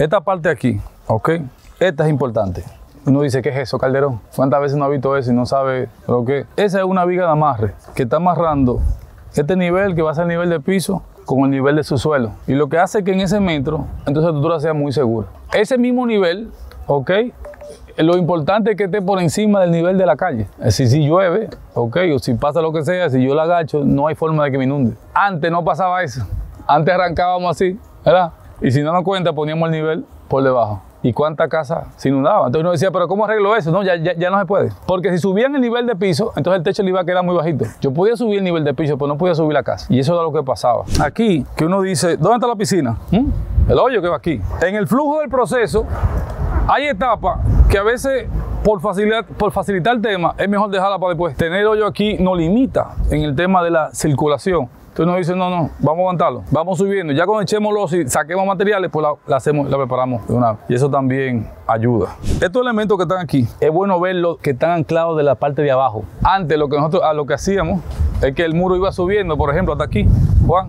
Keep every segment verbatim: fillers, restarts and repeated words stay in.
esta parte aquí, ¿ok? Esta es importante. Uno dice, ¿qué es eso, Calderón? ¿Cuántas veces no ha visto eso y no sabe lo que es? Esa es una viga de amarre que está amarrando este nivel, que va a ser el nivel de piso, con el nivel de su suelo. Y lo que hace que en ese metro, entonces la estructura sea muy segura. Ese mismo nivel, ¿ok? Lo importante es que esté por encima del nivel de la calle. Es decir, si llueve, ¿ok? O si pasa lo que sea, si yo la agacho, no hay forma de que me inunde. Antes no pasaba eso. Antes arrancábamos así, ¿verdad? Y si no nos cuenta, poníamos el nivel por debajo. ¿Y cuántas casas se inundaban? Entonces uno decía, ¿pero cómo arreglo eso? No, ya, ya, ya no se puede. Porque si subían el nivel de piso, entonces el techo le iba a quedar muy bajito. Yo podía subir el nivel de piso, pero no podía subir la casa. Y eso era lo que pasaba. Aquí, que uno dice, ¿dónde está la piscina? ¿Mm? El hoyo que va aquí. En el flujo del proceso, hay etapas que a veces, por facilitar, por facilitar el tema, es mejor dejarla para después. Tener hoyo aquí nos limita en el tema de la circulación. Entonces nos dicen, no, no, vamos a aguantarlo, vamos subiendo. Ya cuando echemos los y saquemos materiales, pues la, la hacemos, la preparamos de una vez. Y eso también ayuda. Estos elementos que están aquí, es bueno verlos que están anclados de la parte de abajo. Antes lo que nosotros, a lo que hacíamos, es que el muro iba subiendo, por ejemplo, hasta aquí, Juan.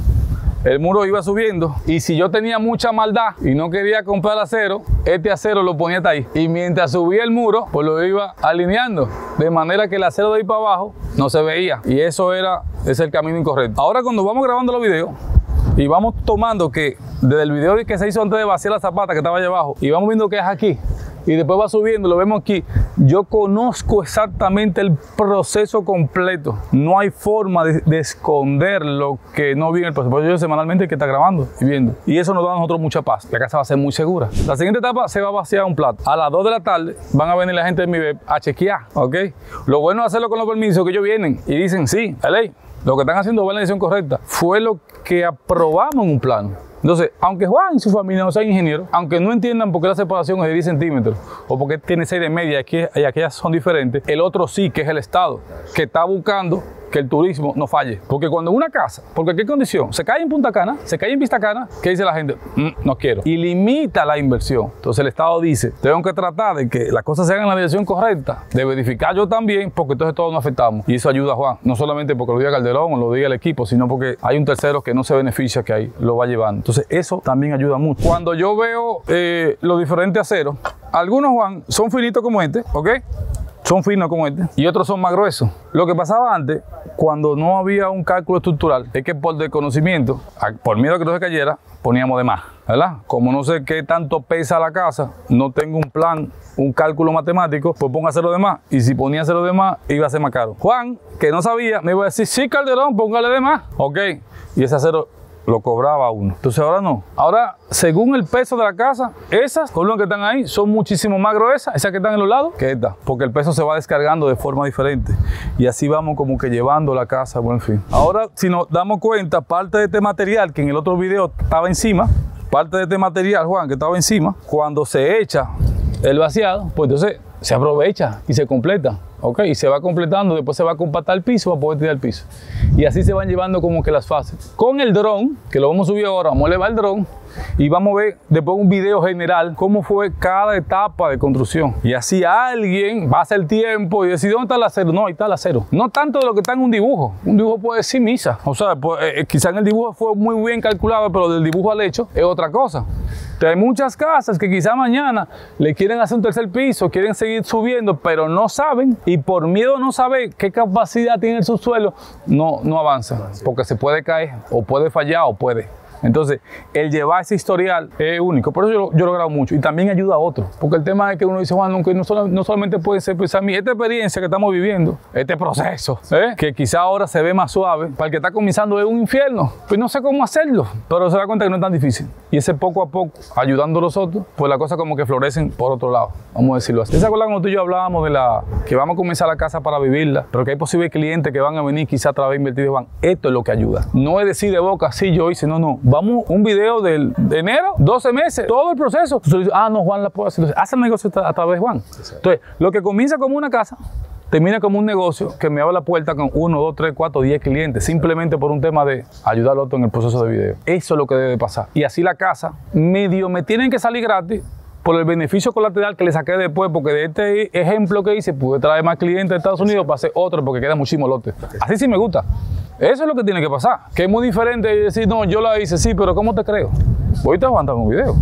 El muro iba subiendo y si yo tenía mucha maldad y no quería comprar acero, este acero lo ponía hasta ahí. Y mientras subía el muro, pues lo iba alineando. De manera que el acero de ahí para abajo no se veía. Y eso era, es el camino incorrecto. Ahora cuando vamos grabando los videos y vamos tomando que desde el video que se hizo antes de vaciar la zapata que estaba allá abajo y vamos viendo que es aquí y después va subiendo, lo vemos aquí, yo conozco exactamente el proceso completo. No hay forma de, de esconder lo que no vi en el proceso. Por eso yo semanalmente hay que estar grabando y viendo. Y eso nos da a nosotros mucha paz. La casa va a ser muy segura. La siguiente etapa se va a vaciar un plato. A las dos de la tarde van a venir la gente de mi web a chequear, ¿ok? Lo bueno es hacerlo con los permisos, que ellos vienen y dicen, sí, la ley, lo que están haciendo va en la dirección correcta. Fue lo que aprobamos en un plano. Entonces, aunque Juan y su familia no sean ingenieros, aunque no entiendan por qué la separación es de diez centímetros o por qué tiene seis de media y aquellas son diferentes, el otro sí, que es el Estado, que está buscando que el turismo no falle. Porque cuando una casa, por cualquier condición, se cae en Punta Cana, se cae en Vista Cana, ¿qué dice la gente? Mm, no quiero. Y limita la inversión. Entonces el Estado dice, tengo que tratar de que las cosas se hagan en la dirección correcta, de verificar yo también, porque entonces todos nos afectamos. Y eso ayuda a Juan, no solamente porque lo diga Calderón o lo diga el equipo, sino porque hay un tercero que no se beneficia, que ahí lo va llevando. Entonces eso también ayuda mucho. Cuando yo veo eh, los diferentes aceros, algunos, Juan, son finitos como este, ¿ok? Son finos como este y otros son más gruesos. Lo que pasaba antes, cuando no había un cálculo estructural, es que por desconocimiento, por miedo a que no se cayera, poníamos de más, ¿verdad? Como no sé qué tanto pesa la casa, no tengo un plan, un cálculo matemático, pues pongo a hacer lo demás. Y si ponía a hacer lo demás, iba a ser más caro. Juan, que no sabía, me iba a decir, sí, Calderón, póngale de más. Ok, y ese acero lo cobraba uno. Entonces ahora no. Ahora, según el peso de la casa, esas columnas que están ahí son muchísimo más gruesas, esas que están en los lados, que esta, porque el peso se va descargando de forma diferente. Y así vamos como que llevando la casa, bueno, en fin. Ahora, si nos damos cuenta, parte de este material que en el otro video estaba encima, parte de este material, Juan, que estaba encima, cuando se echa el vaciado, pues entonces se aprovecha y se completa. Ok, y se va completando, después se va a compactar el piso para poder tirar el piso. Y así se van llevando como que las fases. Con el dron, que lo vamos a subir ahora, vamos a elevar el dron y vamos a ver después un video general cómo fue cada etapa de construcción. Y así alguien va a hacer tiempo y decir, ¿dónde está el acero? No, ahí está el acero. No tanto de lo que está en un dibujo. Un dibujo puede decir misa. O sea, pues, eh, quizá en el dibujo fue muy bien calculado, pero del dibujo al hecho es otra cosa. Entonces, hay muchas casas que quizá mañana le quieren hacer un tercer piso, quieren seguir subiendo, pero no saben. Y por miedo a no saber qué capacidad tiene el subsuelo, no, no avanza, porque se puede caer, o puede fallar, o puede. Entonces, el llevar ese historial es único. Por eso yo, yo lo grabo mucho. Y también ayuda a otros. Porque el tema es que uno dice, Juan, que no, solo, no solamente puede ser pensar mi esta experiencia que estamos viviendo, este proceso, ¿eh? Que quizá ahora se ve más suave. Para el que está comenzando es un infierno. Pues no sé cómo hacerlo. Pero se da cuenta que no es tan difícil. Y ese poco a poco, ayudando a los otros, pues las cosas como que florecen por otro lado. Vamos a decirlo así. ¿Se acuerdan cuando tú y yo hablábamos de la que vamos a comenzar la casa para vivirla? Pero que hay posibles clientes que van a venir quizá a través de invertir y van. Esto es lo que ayuda. No es decir de boca, sí, yo hice, no, no. Vamos un video del, de enero, doce meses, todo el proceso. Entonces, dices, ah, no, Juan la puede hacer. Entonces, hace el negocio a través de Juan. Exacto. Entonces, lo que comienza como una casa, termina como un negocio que me abre la puerta con uno, dos, tres, cuatro, diez clientes, simplemente por un tema de ayudar al otro en el proceso de video. Eso es lo que debe pasar. Y así la casa, medio me tienen que salir gratis por el beneficio colateral que le saqué después, porque de este ejemplo que hice, pude traer más clientes de Estados Unidos para hacer otro, porque queda muchísimo lote. Así sí me gusta. Eso es lo que tiene que pasar. Que es muy diferente decir, no, yo la hice, sí, pero ¿cómo te creo? Voy a aguantar un video.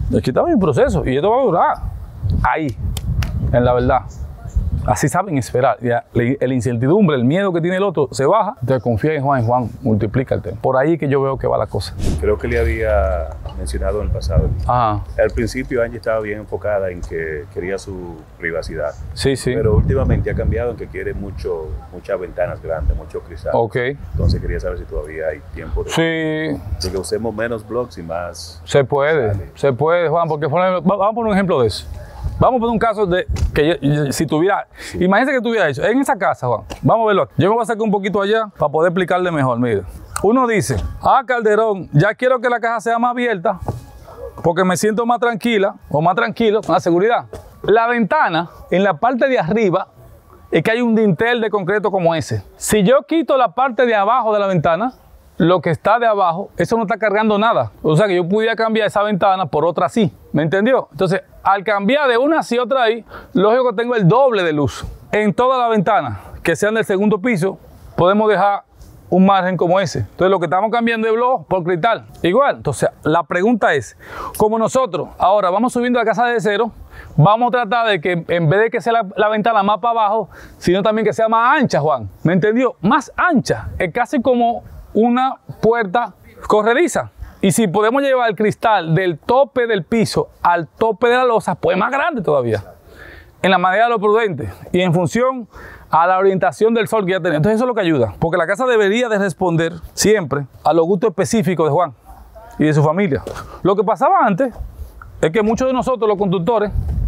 Aquí está mi proceso y esto va a durar. Ahí, en la verdad. Así saben esperar. Ya, el incertidumbre, el miedo que tiene el otro se baja. Entonces confía en Juan y Juan multiplica el tema. Por ahí que yo veo que va la cosa. Creo que le había mencionado en el pasado. Ajá. Al principio Angie estaba bien enfocada en que quería su privacidad. Sí, sí. Pero últimamente ha cambiado en que quiere mucho, muchas ventanas grandes, mucho cristal. Ok. Entonces quería saber si todavía hay tiempo de, sí. de que usemos menos blogs y más. Se puede, sale. se puede, Juan, porque por ejemplo, vamos a poner un ejemplo de eso. Vamos a poner un caso de que yo, yo, si tuviera, sí. Imagínese que tuviera hecho, en esa casa, Juan, vamos a verlo aquí. Yo me voy a sacar un poquito allá para poder explicarle mejor, mire. Uno dice, ah, Calderón, ya quiero que la caja sea más abierta porque me siento más tranquila o más tranquilo con la seguridad. La ventana, en la parte de arriba, es que hay un dintel de concreto como ese. Si yo quito la parte de abajo de la ventana, lo que está de abajo, eso no está cargando nada. O sea que yo pudiera cambiar esa ventana por otra así. ¿Me entendió? Entonces, al cambiar de una así a otra ahí, lógico que tengo el doble de luz. En todas las ventanas que sean del segundo piso, podemos dejar un margen como ese. Entonces, lo que estamos cambiando es blog por cristal. Igual. Entonces, la pregunta es, como nosotros ahora vamos subiendo la casa de cero, vamos a tratar de que en vez de que sea la, la ventana más para abajo, sino también que sea más ancha, Juan. ¿Me entendió? Más ancha. Es casi como una puerta corrediza. Y si podemos llevar el cristal del tope del piso al tope de la losa, pues más grande todavía. En la medida de lo prudente y en función a la orientación del sol que ya tenemos. Entonces eso es lo que ayuda. Porque la casa debería de responder siempre a los gustos específicos de Juan y de su familia. Lo que pasaba antes es que muchos de nosotros, los constructores,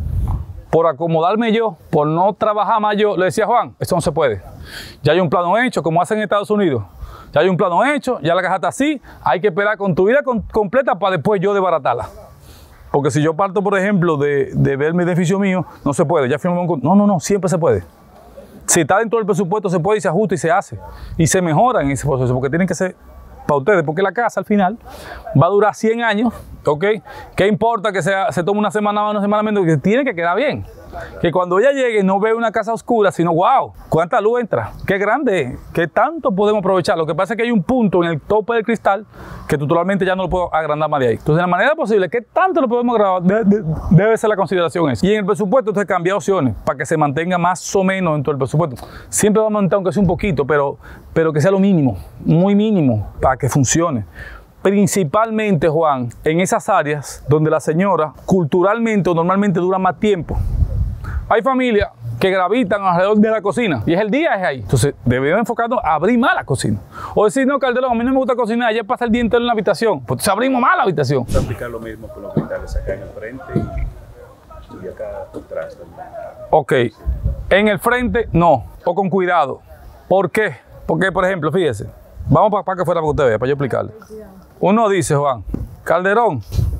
por acomodarme yo, por no trabajar más yo, le decía a Juan, esto no se puede. Ya hay un plano hecho, como hacen en Estados Unidos. Ya hay un plano hecho, ya la caja está así, hay que esperar con tu vida con, completa para después yo desbaratarla. Porque si yo parto, por ejemplo, de, de ver mi edificio mío, no se puede, ya firmamos un... No, no, no, siempre se puede. Si está dentro del presupuesto, se puede y se ajusta y se hace. Y se mejora en ese proceso, porque tienen que ser para ustedes, porque la casa al final va a durar cien años, ¿ok? ¿Qué importa que sea, se tome una semana más, una semana menos? Que tiene que quedar bien. Que cuando ella llegue no ve una casa oscura, sino wow, cuánta luz entra, qué grande es, qué tanto podemos aprovechar. Lo que pasa es que hay un punto en el tope del cristal que totalmente ya no lo puedo agrandar más de ahí. Entonces, de la manera posible, ¿qué tanto lo podemos grabar? De, de, debe ser la consideración esa. Y en el presupuesto, entonces cambia opciones para que se mantenga más o menos dentro del presupuesto. Siempre vamos a aumentar aunque sea un poquito, pero, pero que sea lo mínimo, muy mínimo, para que funcione. Principalmente, Juan, en esas áreas donde la señora culturalmente o normalmente dura más tiempo. Hay familias que gravitan alrededor de la cocina y es el día es ahí. Entonces debemos enfocarnos a abrir más la cocina. O decir, no, Calderón, a mí no me gusta cocinar, ayer pasa el día entero en la habitación. Pues entonces abrimos más la habitación. Vamos a aplicar lo mismo con los cristales acá en el frente y, y acá atrás también. Ok, en el frente no, o con cuidado. ¿Por qué? Porque, por ejemplo, fíjese, vamos para, para que fuera para que usted vea, para yo explicarle. Uno dice, Juan, Calderón,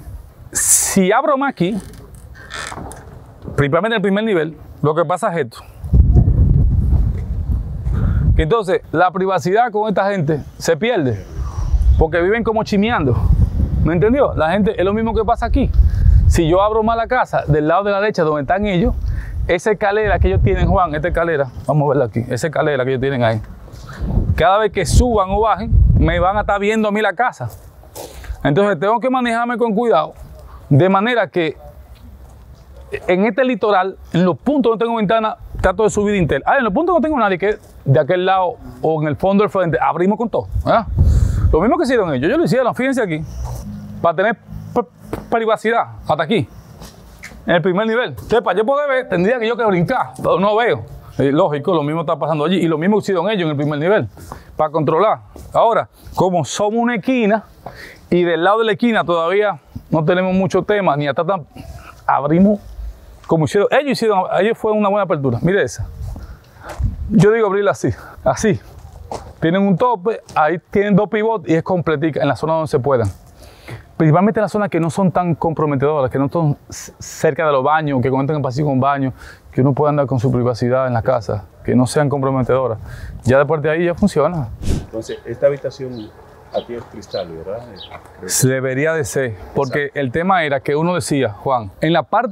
si abro más aquí, principalmente en el primer nivel, lo que pasa es esto. Que entonces la privacidad con esta gente se pierde porque viven como chimeando. ¿Me entendió? La gente es lo mismo que pasa aquí. Si yo abro más la casa del lado de la derecha donde están ellos, esa escalera que ellos tienen, Juan, esta escalera, vamos a verla aquí, esa escalera que ellos tienen ahí, cada vez que suban o bajen, me van a estar viendo a mí la casa. Entonces tengo que manejarme con cuidado, de manera que en este litoral, en los puntos donde tengo ventana, trato de subir dintel. Ah, en los puntos donde no tengo nadie, que de aquel lado o en el fondo del frente, abrimos con todo. ¿Verdad? Lo mismo que hicieron ellos, ellos lo hicieron, fíjense aquí, para tener privacidad, hasta aquí, en el primer nivel. Entonces, para yo poder ver, tendría que yo que brincar, pero no veo. Eh, lógico, lo mismo está pasando allí y lo mismo hicieron ellos en el primer nivel, para controlar. Ahora, como somos una esquina y del lado de la esquina todavía no tenemos mucho tema, ni hasta tan... abrimos como hicieron, ellos hicieron, ellos fue una buena apertura. Mire esa. Yo digo abrirla así, así. Tienen un tope, ahí tienen dos pivotes y es completica en la zona donde se puedan. Principalmente en las zonas que no son tan comprometedoras, que no están cerca de los baños, que conectan el pasillo con baño, que uno pueda andar con su privacidad en la casa, que no sean comprometedoras. Ya después de ahí ya funciona. Entonces, esta habitación aquí es cristal, ¿verdad? Debería de ser, porque exacto. El tema era que uno decía, Juan, en la parte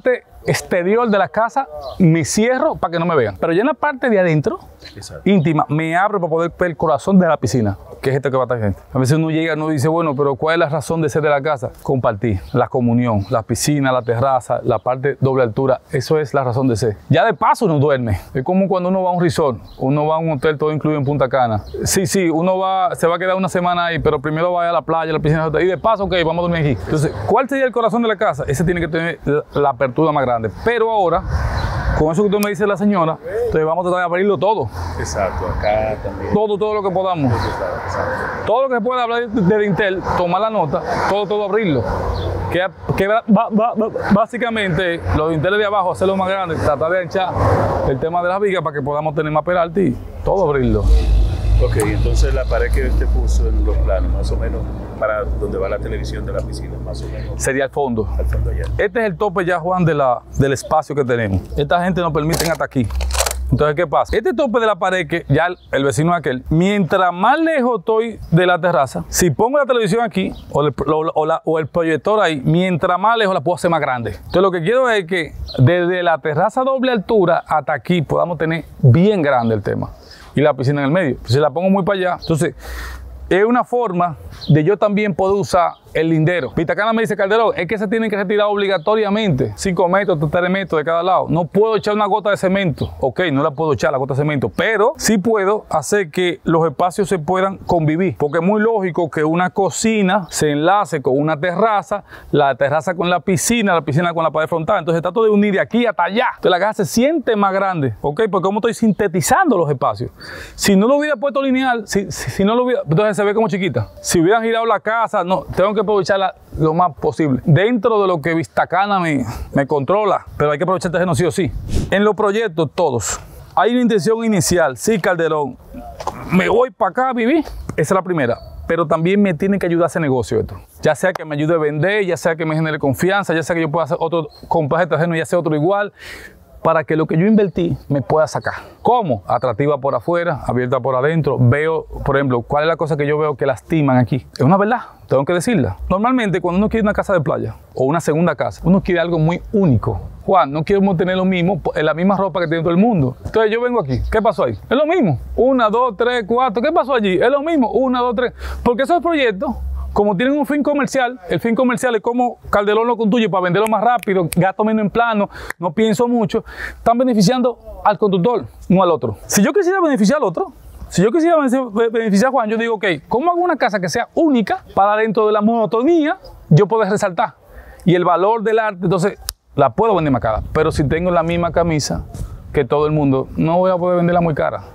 exterior de la casa me cierro para que no me vean. Pero ya en la parte de adentro, exacto, íntima, me abro para poder ver el corazón de la piscina, que es este que va a estar gente. A veces uno llega y uno dice, bueno, pero ¿cuál es la razón de ser de la casa? Compartir, la comunión, la piscina, la terraza, la parte doble altura. Eso es la razón de ser. Ya de paso uno duerme. Es como cuando uno va a un resort, uno va a un hotel todo incluido en Punta Cana. Sí, sí, uno va, se va a quedar una semana ahí, pero primero va a la playa, a la piscina, y de paso, ok, vamos a dormir aquí. Entonces, ¿cuál sería el corazón de la casa? Ese tiene que tener la, la apertura más grande. Pero ahora, con eso que tú me dice la señora, entonces vamos a tratar de abrirlo todo. Exacto, acá también. Todo, todo lo que podamos. Exacto. Todo lo que se pueda hablar de Intel, tomar la nota, todo, todo abrirlo. Que, que va, va, va, básicamente, los de Intel de abajo, hacerlo más grande, tratar de anchar el tema de las vigas para que podamos tener más peralte y todo abrirlo. Ok, entonces la pared que usted puso en los planos, más o menos, para donde va la televisión de la piscina, más o menos. Sería al fondo. Al fondo allá. Este es el tope ya, Juan, de la, del espacio que tenemos. Esta gente nos permiten hasta aquí. Entonces, ¿qué pasa? Este tope de la pared, que ya el, el vecino de aquel, mientras más lejos estoy de la terraza, si pongo la televisión aquí o el, o, o, la, o el proyector ahí, mientras más lejos la puedo hacer más grande. Entonces, lo que quiero es que desde la terraza a doble altura hasta aquí podamos tener bien grande el tema. Y la piscina en el medio. Si la pongo muy para allá, entonces es una forma de yo también poder usar el lindero. Vitacana me dice, Calderón, es que se tienen que retirar obligatoriamente cinco metros, tres metros de cada lado. No puedo echar una gota de cemento. Ok, no la puedo echar la gota de cemento, pero sí puedo hacer que los espacios se puedan convivir. Porque es muy lógico que una cocina se enlace con una terraza, la terraza con la piscina, la piscina con la pared frontal. Entonces trato de unir de aquí hasta allá. Entonces la casa se siente más grande, ok, porque como estoy sintetizando los espacios. Si no lo hubiera puesto lineal, si, si, si no lo hubiera, entonces se ve como chiquita. Si hubieran girado la casa, no, tengo que aprovecharla lo más posible. Dentro de lo que Vistacana me, me controla, pero hay que aprovechar el terreno sí o sí. En los proyectos todos, hay una intención inicial, sí, Calderón, me voy para acá a vivir, esa es la primera. Pero también me tienen que ayudar a hacer negocio esto. Ya sea que me ayude a vender, ya sea que me genere confianza, ya sea que yo pueda hacer otro, comprar este terreno y hacer otro igual, para que lo que yo invertí me pueda sacar. ¿Cómo? Atractiva por afuera, abierta por adentro. Veo, por ejemplo, cuál es la cosa que yo veo que lastiman aquí. Es una verdad, tengo que decirla. Normalmente cuando uno quiere una casa de playa o una segunda casa, uno quiere algo muy único. Juan, no queremos tener lo mismo, en la misma ropa que tiene todo el mundo. Entonces yo vengo aquí, ¿qué pasó ahí? Es lo mismo. Una, dos, tres, cuatro. ¿Qué pasó allí? Es lo mismo. Una, dos, tres. Porque esos proyectos, como tienen un fin comercial, el fin comercial es como Calderón lo construye para venderlo más rápido, gasto menos en plano, no pienso mucho, están beneficiando al constructor, no al otro. Si yo quisiera beneficiar al otro, si yo quisiera beneficiar a Juan, yo digo, ok, ¿cómo hago una casa que sea única para dentro de la monotonía yo poder resaltar? Y el valor del arte, entonces, la puedo vender más cara. Pero si tengo la misma camisa que todo el mundo, no voy a poder venderla muy cara.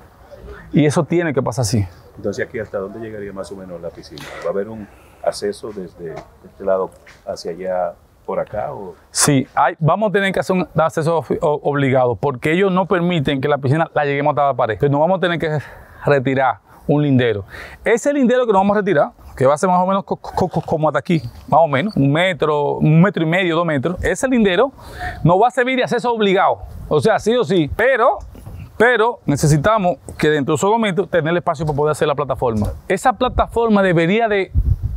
Y eso tiene que pasar así. Entonces, ¿aquí hasta dónde llegaría más o menos la piscina? ¿Va a haber un acceso desde este lado hacia allá, por acá? O? Sí, hay, vamos a tener que hacer un acceso obligado, porque ellos no permiten que la piscina la lleguemos hasta la pared. Entonces, nos vamos a tener que retirar un lindero. Ese lindero que nos vamos a retirar, que va a ser más o menos co co como hasta aquí, más o menos, un metro, un metro y medio, dos metros, ese lindero nos va a servir de acceso obligado. O sea, sí o sí, pero... Pero necesitamos que dentro de esos momentos tener el espacio para poder hacer la plataforma. Esa plataforma debería de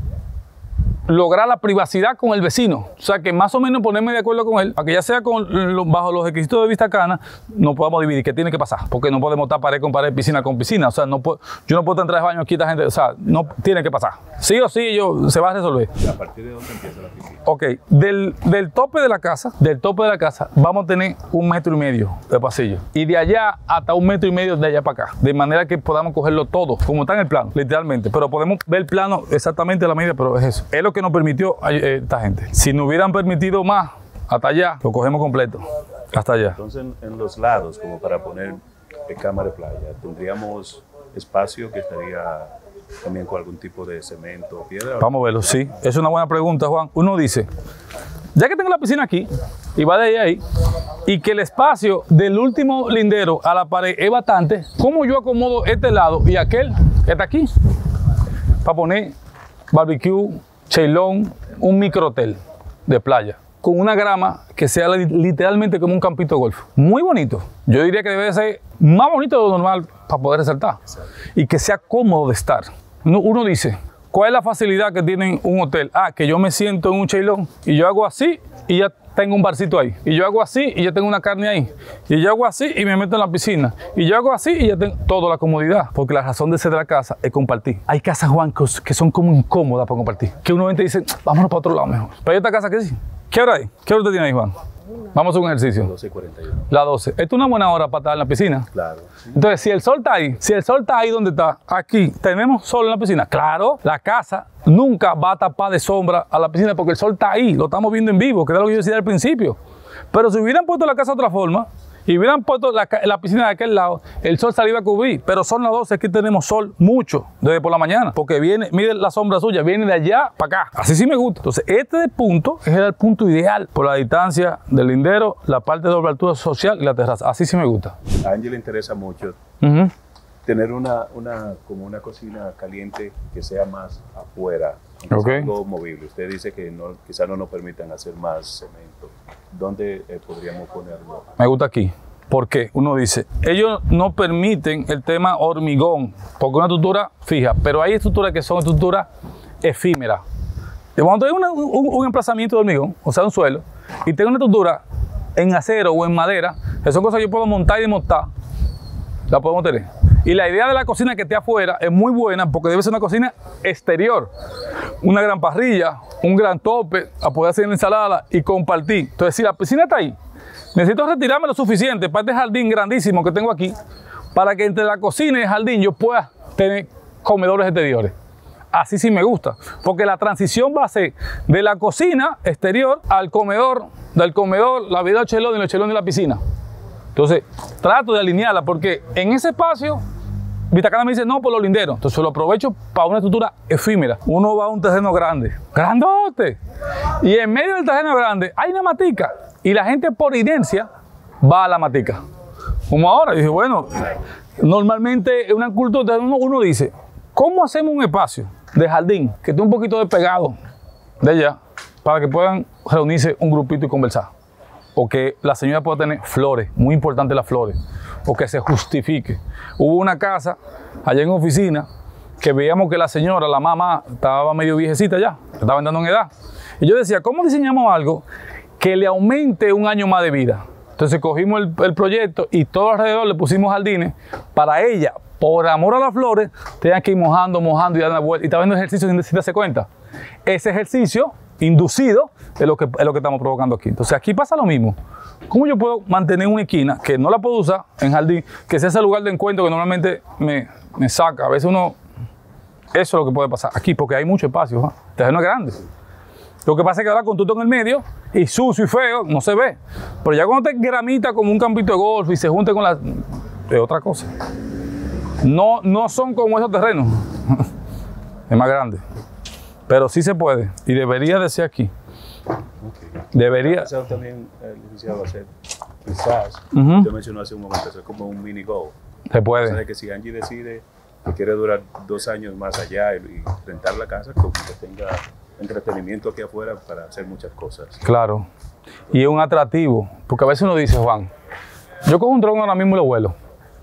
lograr la privacidad con el vecino. O sea, que más o menos ponerme de acuerdo con él, para que ya sea con lo, bajo los requisitos de Vistacana, no podamos dividir. ¿Qué tiene que pasar? Porque no podemos estar pared con pared, piscina con piscina. O sea, no puedo, yo no puedo estar en tres baños aquí, esta gente. O sea, no tiene que pasar. Sí o sí, yo, se va a resolver. ¿A partir de dónde empieza la piscina? Ok, del, del tope de la casa, del tope de la casa, vamos a tener un metro y medio de pasillo. Y de allá hasta un metro y medio de allá para acá. De manera que podamos cogerlo todo, como está en el plano, literalmente. Pero podemos ver el plano exactamente a la medida, pero es eso. Es lo que nos permitió eh, esta gente. Si nos hubieran permitido más, hasta allá, lo cogemos completo. Hasta allá. Entonces, en, en los lados, como para poner eh, cama de playa, tendríamos espacio que estaría también con algún tipo de cemento o piedra. Vamos a verlo, sí. Es una buena pregunta, Juan. Uno dice, ya que tengo la piscina aquí, y va de ahí a ahí, y que el espacio del último lindero a la pared es bastante, ¿cómo yo acomodo este lado y aquel que está aquí? Para poner barbecue, cheilón, un microhotel de playa, con una grama que sea literalmente como un campito de golf. Muy bonito. Yo diría que debe ser más bonito de lo normal para poder resaltar. Y que sea cómodo de estar. Uno, uno dice, ¿Cuál es la facilidad que tienen un hotel? Ah, que yo me siento en un chailón y yo hago así y ya tengo un barcito ahí. Y yo hago así y ya tengo una carne ahí. Y yo hago así y me meto en la piscina. Y yo hago así y ya tengo toda la comodidad. Porque la razón de ser de la casa es compartir. Hay casas, Juan, que son como incómodas para compartir. Que uno entra y dice, vámonos para otro lado mejor. Pero hay esta casa que sí. ¿Qué hora hay? ¿Qué hora usted tiene ahí, Juan? Vamos a hacer un ejercicio. doce y cuarenta y uno. La doce. Esta es una buena hora para estar en la piscina. Claro. Sí. Entonces, si el sol está ahí, si el sol está ahí donde está, aquí, tenemos sol en la piscina. Claro, la casa nunca va a tapar de sombra a la piscina porque el sol está ahí, lo estamos viendo en vivo, que era lo que yo decía al principio. Pero si hubieran puesto la casa de otra forma y hubieran puesto la, la piscina de aquel lado, el sol se la iba a cubrir. Pero son las doce, aquí tenemos sol mucho desde por la mañana, porque viene, mire la sombra suya, viene de allá para acá. Así sí me gusta. Entonces, este punto es el punto ideal por la distancia del lindero, la parte de doble altura social y la terraza. Así sí me gusta. A Angie le interesa mucho Uh-huh. tener una, una, como una cocina caliente que sea más afuera, que Ok. sea algo movible. Usted dice que no, quizás no nos permitan hacer más cemento. ¿Dónde eh, podríamos ponerlo? Me gusta aquí. Porque uno dice, ellos no permiten el tema hormigón, porque es una estructura fija, pero hay estructuras que son estructuras efímeras. Y cuando hay una- un, un emplazamiento de hormigón, o sea, un suelo, y tengo una estructura en acero o en madera, que son cosas que yo puedo montar y desmontar, la podemos tener. Y la idea de la cocina que esté afuera es muy buena porque debe ser una cocina exterior. Una gran parrilla, un gran tope, a poder hacer ensalada y compartir. Entonces, si la piscina está ahí, necesito retirarme lo suficiente para este jardín grandísimo que tengo aquí, para que entre la cocina y el jardín yo pueda tener comedores exteriores. Así sí me gusta, porque la transición va a ser de la cocina exterior al comedor, del comedor, la vida del chelón y el chelón de la piscina. Entonces, trato de alinearla porque en ese espacio, Vitacana me dice, no, por los linderos. Entonces, lo aprovecho para una estructura efímera. Uno va a un terreno grande, grandote, y en medio del terreno grande hay una matica, y la gente por inercia va a la matica. Como ahora, y dije, bueno, normalmente en una cultura uno, uno dice, ¿cómo hacemos un espacio de jardín que esté un poquito despegado de allá para que puedan reunirse un grupito y conversar? O que la señora pueda tener flores, muy importante las flores, o que se justifique. Hubo una casa allá en oficina que veíamos que la señora, la mamá, estaba medio viejecita ya, estaba entrando en edad. Y yo decía, ¿cómo diseñamos algo que le aumente un año más de vida? Entonces cogimos el, el proyecto y todo alrededor le pusimos jardines para ella, por amor a las flores, tenía que ir mojando, mojando y dando la vuelta. Y estaba viendo ejercicio sin, sin darse cuenta. Ese ejercicio inducido es lo, que, es lo que estamos provocando aquí. Entonces aquí pasa lo mismo. ¿Cómo yo puedo mantener una esquina que no la puedo usar en jardín, que sea ese lugar de encuentro que normalmente me, me saca? A veces uno, eso es lo que puede pasar aquí, porque hay mucho espacio, ¿eh? El terreno es grande. Lo que pasa es que ahora con todo en el medio y sucio y feo, no se ve. Pero ya cuando te gramita como un campito de golf y se junte con la... es otra cosa. No, no son como esos terrenos. Es más grande. Pero sí se puede y debería de ser aquí. Okay. Debería. Eso también, el licenciado, hacer quizás, Uh-huh. usted mencionó hace un momento, hacer como un mini golf. Se O puede. sea, que si Angie decide que quiere durar dos años más allá y, y rentar la casa, como que tenga entretenimiento aquí afuera para hacer muchas cosas. Claro. Y es un atractivo. Porque a veces uno dice, Juan, yo cojo un dron ahora mismo y lo vuelo.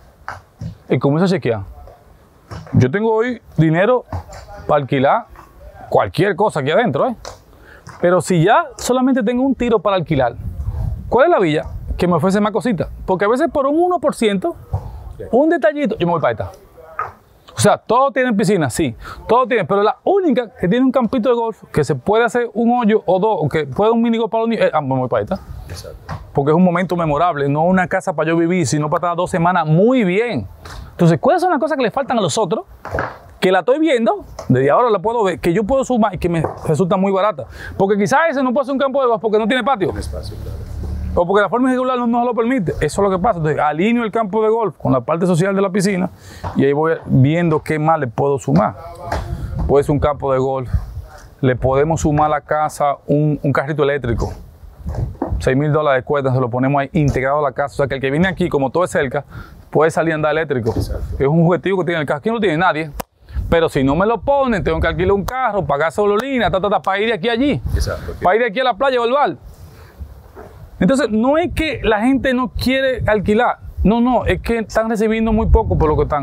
Y comienzo a chequear. Yo tengo hoy dinero para alquilar cualquier cosa aquí adentro, ¿eh? Pero si ya solamente tengo un tiro para alquilar, ¿cuál es la villa? Que me ofrece más cositas. Porque a veces por un uno por ciento, un detallito, yo me voy para esta. O sea, todos tienen piscina, sí, todos tienen, pero la única que tiene un campito de golf, que se puede hacer un hoyo o dos, o que puede un mini golf para los niños, eh, ah, me voy para esta. Exacto. Porque es un momento memorable, no una casa para yo vivir, sino para estar dos semanas muy bien. Entonces, ¿cuáles son las cosas que le faltan a los otros? Que la estoy viendo, desde ahora la puedo ver, que yo puedo sumar y que me resulta muy barata. Porque quizás ese no puede ser un campo de golf porque no tiene patio. Un espacio, claro. O porque la forma irregular no nos lo permite. Eso es lo que pasa. Entonces, alineo el campo de golf con la parte social de la piscina y ahí voy viendo qué más le puedo sumar. Puede ser un campo de golf. Le podemos sumar a la casa un, un carrito eléctrico. seis mil dólares de cuesta, se lo ponemos ahí integrado a la casa. O sea que el que viene aquí, como todo es cerca, puede salir a andar eléctrico. Exacto. Es un objetivo que tiene el carro. Aquí no lo tiene nadie. Pero si no me lo ponen, tengo que alquilar un carro, pagar gasolina, ta, ta, ta, para ir de aquí a allí. Exacto. Para ir de aquí a la playa o al bar. Entonces, no es que la gente no quiere alquilar. No, no, es que están recibiendo muy poco por lo que están.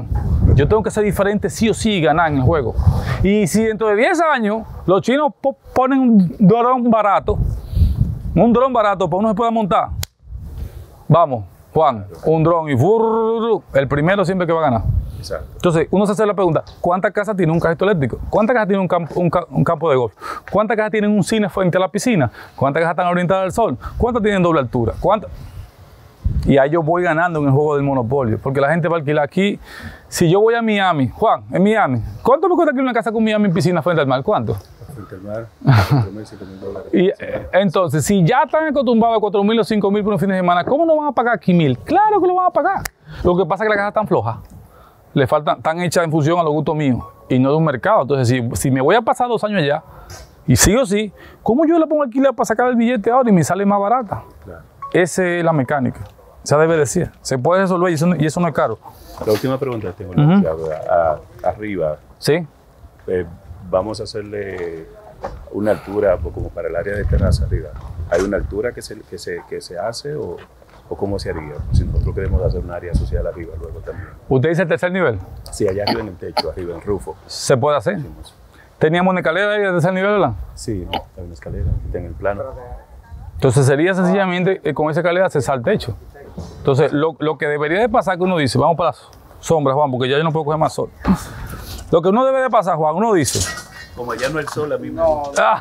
Yo tengo que ser diferente sí o sí y ganar en el juego. Y si dentro de diez años los chinos po ponen un dron barato, un dron barato para uno se pueda montar, vamos, Juan, un dron y furr, el primero siempre que va a ganar. Exacto. Entonces, uno se hace la pregunta, ¿cuántas casas tiene un carrito eléctrico? ¿Cuántas casas tiene un campo, un, ca un campo de golf? ¿Cuántas casas tienen un cine frente a la piscina? ¿Cuántas casas están orientadas al sol? ¿Cuántas tienen doble altura? ¿Cuántas? Y ahí yo voy ganando en el juego del monopolio, porque la gente va a alquilar aquí. Si yo voy a Miami, Juan, en Miami, ¿cuánto me cuesta aquí una casa con Miami en piscina frente al mar? ¿Cuánto? Frente al mar, cuatro mil, cinco mil dólares. Y eh, entonces, si ya están acostumbrados a cuatro mil o cinco mil por un fin de semana, ¿cómo no van a pagar aquí mil? Claro que lo van a pagar. Lo que pasa es que la casa están floja. Le faltan, están hechas en función a los gustos míos y no de un mercado. Entonces, si, si me voy a pasar dos años allá, y sí o sí, ¿cómo yo le pongo alquiler para sacar el billete ahora y me sale más barata? Claro. Esa es la mecánica. Se debe decir. Se puede resolver y eso, y eso no es caro. La última pregunta que tengo, Uh-huh. a, a, arriba, ¿Sí? eh, vamos a hacerle una altura como para el área de terraza arriba. ¿Hay una altura que se, que se, que se hace o, o cómo se haría? Si nosotros queremos hacer un área social arriba luego también. ¿Usted dice el tercer nivel? Sí, allá arriba en el techo, arriba en el rufo. Se puede hacer. Hicimos. Teníamos una escalera ahí de tercer nivel, ¿verdad? Sí, hay una escalera, está en el plano. Entonces sería sencillamente eh, con esa escalera se sale el techo. Entonces lo, lo que debería de pasar que uno dice, vamos para las sombras, Juan, porque ya yo no puedo coger más sol. Lo que uno debe de pasar, Juan, uno dice. Como allá no el sol, a mí no.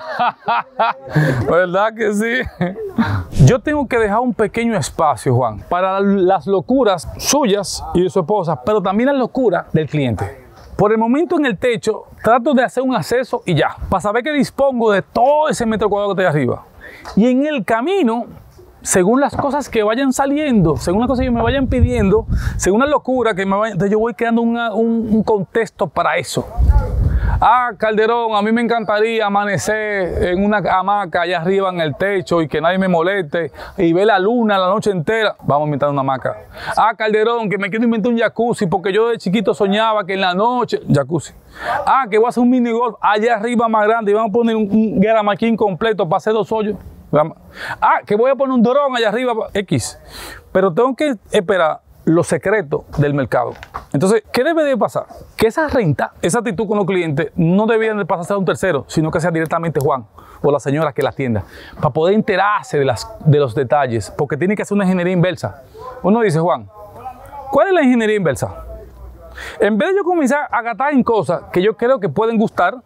¿Verdad que sí? Yo tengo que dejar un pequeño espacio, Juan, para las locuras suyas y de su esposa, pero también las locuras del cliente. Por el momento en el techo, trato de hacer un acceso y ya, para saber que dispongo de todo ese metro cuadrado que está ahí arriba. Y en el camino, según las cosas que vayan saliendo, según las cosas que me vayan pidiendo, según la locura que me vayan, entonces yo voy creando una, un, un contexto para eso. Ah, Calderón, a mí me encantaría amanecer en una hamaca allá arriba en el techo y que nadie me moleste y ver la luna la noche entera. Vamos a inventar una hamaca. Ah, Calderón, que me quiero inventar un jacuzzi porque yo de chiquito soñaba que en la noche... Jacuzzi. Ah, que voy a hacer un mini golf allá arriba más grande y vamos a poner un, un gramaquín completo para hacer dos hoyos. Ah, que voy a poner un dron allá arriba, X. Pero tengo que esperar los secretos del mercado. Entonces, ¿qué debe de pasar? Que esa renta, esa actitud con los clientes, no deberían de pasarse a un tercero, sino que sea directamente Juan o la señora que la atienda, para poder enterarse de, las, de los detalles, porque tiene que hacer una ingeniería inversa. Uno dice, Juan, ¿cuál es la ingeniería inversa? En vez de yo comenzar a gastar en cosas que yo creo que pueden gustar,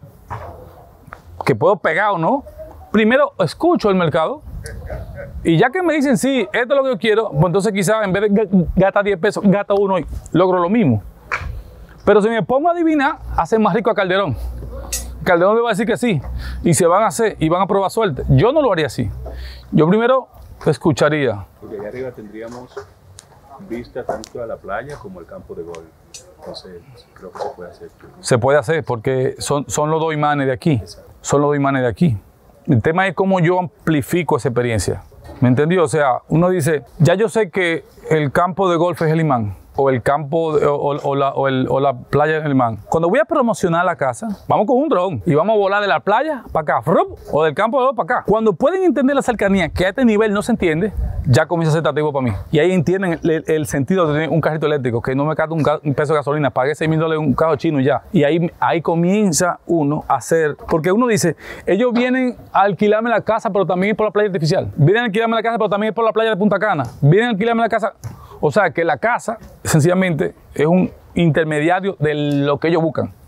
que puedo pegar o no, primero escucho el mercado y ya que me dicen sí, esto es lo que yo quiero, pues entonces quizás en vez de gastar diez pesos, gasto uno y logro lo mismo. Pero si me pongo a adivinar, hacen más rico a Calderón. Calderón le va a decir que sí y se van a hacer y van a probar suerte. Yo no lo haría así. Yo primero escucharía. Porque allá arriba tendríamos vista tanto a la playa como al campo de golf. Entonces creo que se puede hacer. Se puede hacer porque son, son los dos imanes de aquí. Exacto. Son los dos imanes de aquí. El tema es cómo yo amplifico esa experiencia. ¿Me entendió? O sea, uno dice, ya yo sé que el campo de golf es el imán, o el campo, de, o, o, la, o, el, o la playa es el imán. Cuando voy a promocionar la casa, vamos con un dron y vamos a volar de la playa para acá, o del campo de golf para acá. Cuando pueden entender la cercanía, que a este nivel no se entiende, ya comienza a ser atractivo para mí. Y ahí entienden el, el sentido de tener un carrito eléctrico, que no me gasta un, un peso de gasolina, pagué seis mil dólares un carro chino y ya. Y ahí, ahí comienza uno a hacer, porque uno dice, ellos vienen a alquilarme la casa, pero también es por la playa artificial. Vienen a alquilarme la casa, pero también es por la playa de Punta Cana. Vienen a alquilarme la casa. O sea, que la casa, sencillamente, es un intermediario de lo que ellos buscan.